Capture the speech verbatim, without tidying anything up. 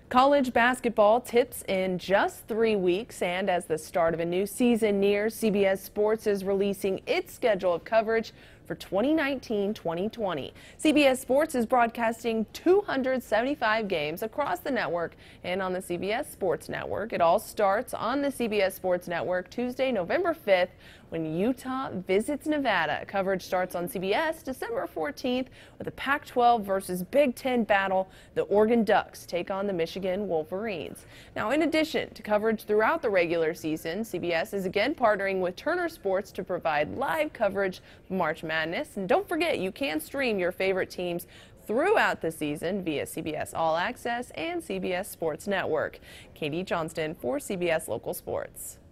College basketball tips in just three weeks, and as the start of a new season nears, C B S Sports is releasing its schedule of coverage for twenty nineteen twenty twenty. C B S Sports is broadcasting two hundred seventy-five games across the network and on the C B S Sports Network. It all starts on the C B S Sports Network Tuesday, November fifth, when Utah visits Nevada. Coverage starts on C B S December fourteenth with a Pac twelve versus Big Ten battle. The Oregon Ducks take on the Michigan Wolverines. Now, in addition to coverage throughout the regular season, C B S is again partnering with Turner Sports to provide live coverage of March Madness. And don't forget, you can stream your favorite teams throughout the season via C B S All Access and C B S Sports Network. Katie Johnston for C B S Local Sports.